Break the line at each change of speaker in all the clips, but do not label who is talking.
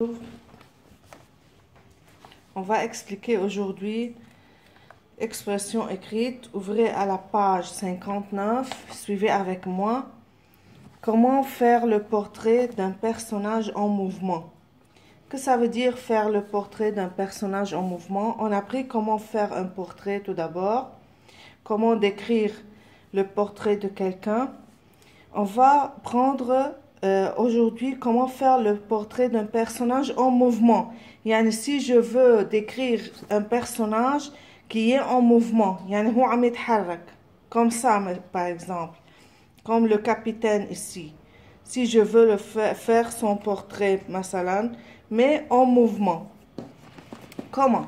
On va expliquer aujourd'hui expression écrite. Ouvrez à la page 59, suivez avec moi. Comment faire le portrait d'un personnage en mouvement? Que ça veut dire faire le portrait d'un personnage en mouvement? On a appris comment faire un portrait tout d'abord, comment décrire le portrait de quelqu'un. On va prendre aujourd'hui comment faire le portrait d'un personnage en mouvement. Yani, si je veux décrire un personnage qui est en mouvement, yani هو عم يتحرك, comme ça par exemple, comme le capitaine ici. Si je veux le faire son portrait, مثلا, mais en mouvement. Comment?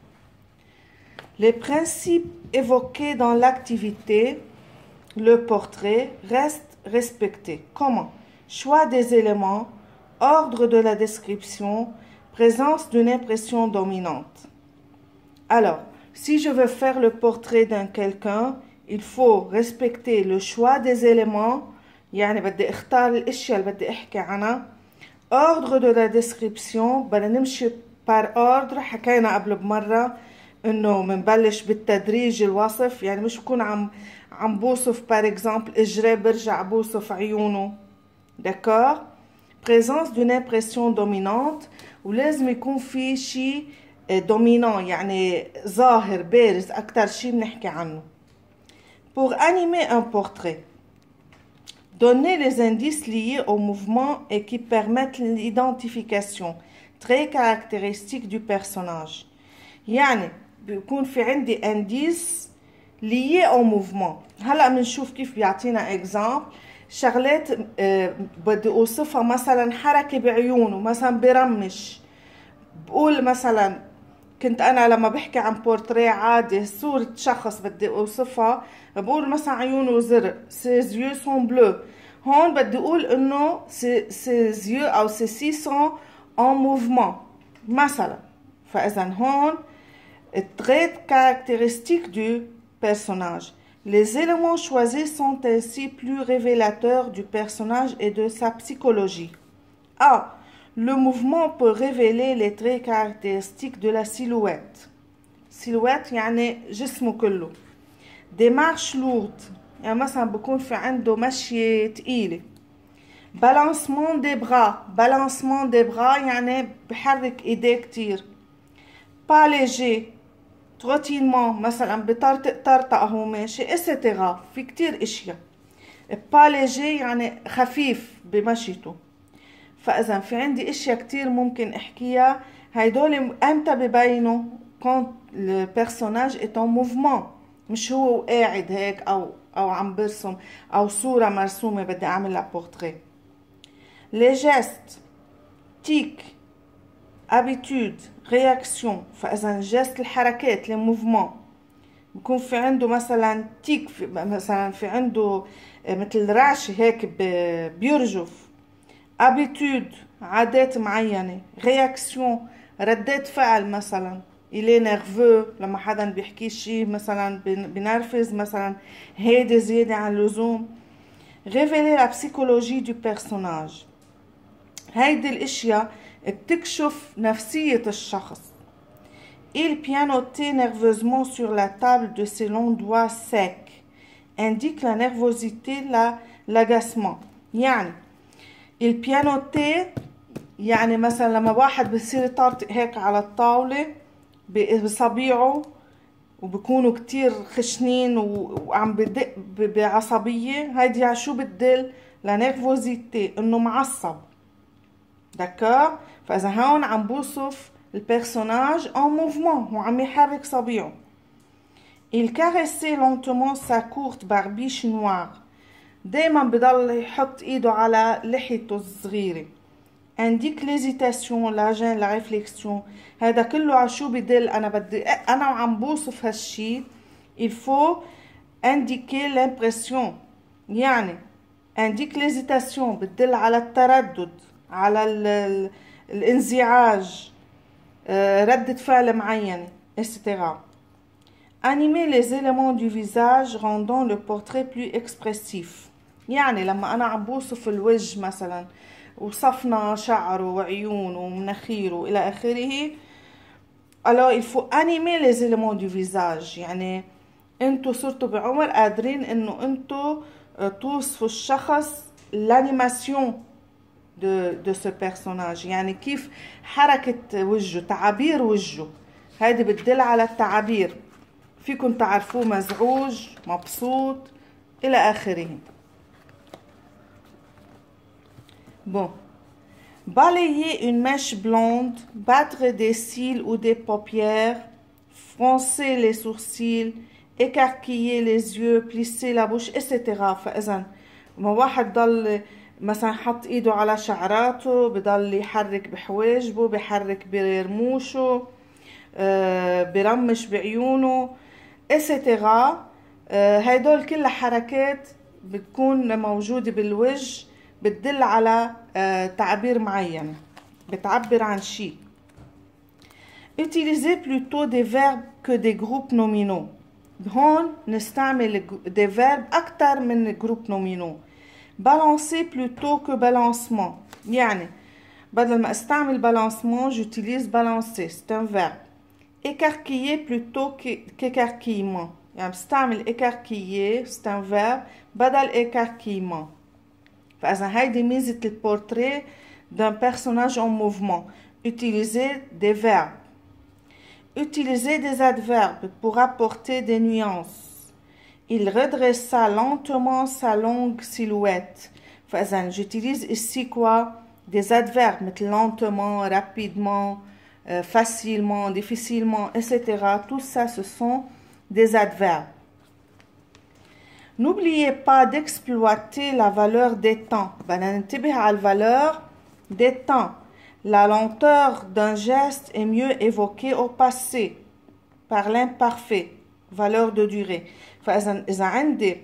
Les principes évoqués dans l'activité, le portrait, restent respectés. Comment? Choix des éléments, ordre de la description, présence d'une impression dominante. Alors, si je veux faire le portrait d'un quelqu'un, il faut respecter le choix des éléments, يعني بدي اختار الاشياء اللي بدي احكي عنها. Ordre de la description, بدنا نمشي par ordre. حكينا قبل بمرة انه منبلش بالتدريج الوصف، يعني مش بكون عم بوصف par exemple اجري برجع بوصف عيونه. D'accord? Présence d'une impression dominante، ولازم يكون في شيء dominant، يعني ظاهر بارز أكتر شيء بنحكي عنه. Pour animer un portrait, donnez les indices liés au mouvement et qui permettent l'identification très caractéristique du personnage. يعني بيكون في عندي indice lié au mouvement. هلا بنشوف كيف بيعطينا exemple. شغلات بدي اوصفها، مثلا حركة بعيونه، مثلا برمش. بقول مثلا كنت انا لما بحكي عن بورتريه عادي، صورة شخص بدي اوصفها، بقول مثلا عيونه زرق، ses yeux sont bleus. هون بدي اقول انه ses yeux او ses cils sont en mouvement مثلا. فاذا هون trait caractéristique du personnage. Les éléments choisis sont ainsi plus révélateurs du personnage et de sa psychologie. A. Le mouvement peut révéler les traits caractéristiques de la silhouette. Silhouette يعني جسمه كله. Démarche lourde، يعني مثلا بكون في عنده مشية تقيلة. Balancement des bras. Balancement des bras يعني بحرك ايديه كتير. Pas léger. تروتينمون، مثلا بطرطق هو ماشي، etc. في كتير اشياء. با ليجي يعني خفيف بمشيته. فاذا في عندي اشياء كتير ممكن احكيها. هيدول امتى ببينوا؟ quand le personnage est en mouvement، مش هو قاعد هيك او عم برسم، او صورة مرسومة بدي اعمل لها بورتريه. les gestes، tic، habitude، réaction. فإذا جست الحركات، لي موفمون، بكون في عنده مثلا تيك، مثلا في عنده مثل رعشة هيك بيرجف. habitude، عادات معينة. réaction، ردات فعل، مثلا il est nerveux لما حدا بيحكي شيء مثلا بنرفز، مثلا هادي زيادة عن اللزوم. révéler la psychologie du personnage، هيدي الاشياء بتكشف نفسية الشخص. Il pianotait nerveusement sur la table de ses longs doigts secs. Indique la nervosité, l'agacement. يعني il pianotait، يعني مثلا لما واحد بصير يطرطق هيك على الطاولة بصبيعه وبكونوا كتير خشنين وعم بدق بعصبية، هيدي شو بتدل؟ la nervosité، انه معصب. D'accord? فإذا هون عم بوصف البيرسوناج en mouvement، هو عم يحرك صبيعه. Il caressait lentement sa courte barbiche noire. دايما بضل يحط ايده على لحيته الصغيرة. Indique l'hésitation، la gêne، la réflexion. هذا كله على شو بدل؟ أنا وعم بوصف هالشي. Il faut indiquer l'impression، يعني indique l'hésitation بتدل على التردد، على الانزعاج، ردة فعل معينة، etc. Animer les éléments du visage rendant le portrait plus expressif. يعني لما أنا عم بوصف الوجه مثلا، وصفنا شعره وعيونه ومناخيره إلى آخره. alors il faut animer les éléments du visage. يعني انتو صرتوا بعمر قادرين انه انتو توصفوا الشخص l'animation de ce personnage. يعني كيف حركة وجهه، تعابير وجهه، هيدي بتدل على التعابير. فيكم تعرفوه مزعوج، مبسوط إلى آخره. Bon. Balayer une mèche blonde, battre des cils ou des paupières, froncer les sourcils, écarquiller les yeux, plisser la bouche, etc. فإذا ما واحد ضل مثلا حط ايده على شعراته، بضل يحرك بحواجبه، بحرك برموشه، برمش بعيونه، etc. هيدول كلها حركات بتكون موجودة بالوجه، بتدل على تعبير معين، بتعبر عن شيء. Utilisez plutôt des verbes que des groupes nominaux. هون نستعمل des verbes أكتر من groupes nominaux. Balancer plutôt que balancement. يعني بدل ما استعمل balancement j'utilise balancer, c'est un verbe. Écarquiller plutôt qu'écarquillement. يعني بستعمل écarquiller, c'est un verbe بدل écarquillement. فإذا هيدي ميزة البورتريه d'un personnage en mouvement. Utiliser des verbes. Utiliser des adverbes pour apporter des nuances. Il redressa lentement sa longue silhouette. فإذا j'utilise ici quoi? Des adverbes مثل lentement, rapidement, facilement, difficilement, etc. Tout ça, ce sont des adverbes. N'oubliez pas d'exploiter la valeur des temps. بدنا ننتبه على الvaleur des temps. La lenteur d'un geste est mieux évoquée au passé par l'imparfait. Valeur de durée. فإذا عندي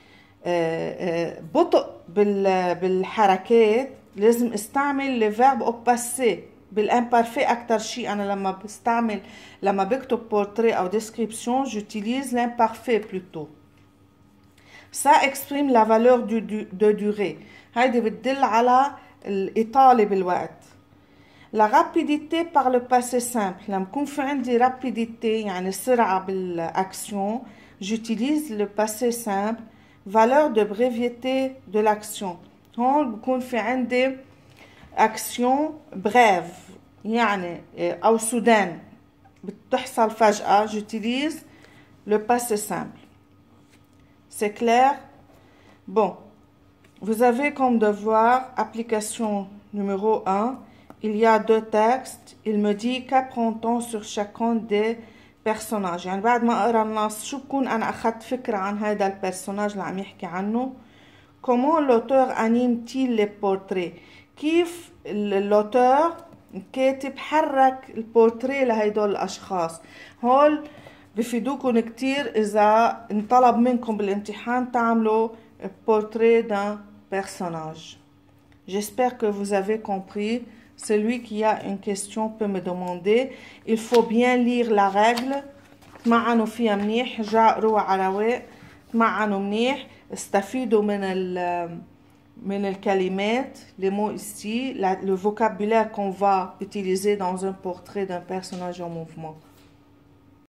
بطء بالحركات لازم استعمل le verbe au passé بالimparfait أكتر شيء. أنا لما بكتب portrait أو description j'utilise l'imparfait plutôt. Ça exprime la valeur de durée. هيدي بتدل على الإطالة بالوقت. La rapidité par le passé simple. لما يكون في عندي rapidité يعني سرعة بالأكشن j'utilise le passé simple. Valeur de brièveté de l'action. هون بكون في عندي action brève يعني أو soudaine بتحصل فجأة j'utilise le passé simple. C'est clair? Bon, vous avez comme devoir, application numéro 1, il y a 2 textes. Il me dit qu'apprend-on sur chacun des personnages. يعني بعد ما اقرا النص شو بكون انا اخذت فكرة عن هذا البرسوناج اللي عم يحكي عنه. Comment l'auteur anime-t-il les portraits. كيف l'auteur الكاتب حرك البورتريه لهيدول الاشخاص. هول بفيدوكم كتير إذا انطلب منكم بالامتحان تعملوا portrait d'un personnage. J'espère que vous avez compris. Celui qui a une question peut me demander. Il faut bien lire la règle. تمعنوا فيها منيح، جاء على رواق، تمعنوا منيح، استفيدوا من الكلمات, les mots ici, le vocabulaire qu'on va utiliser dans un portrait d'un personnage en mouvement.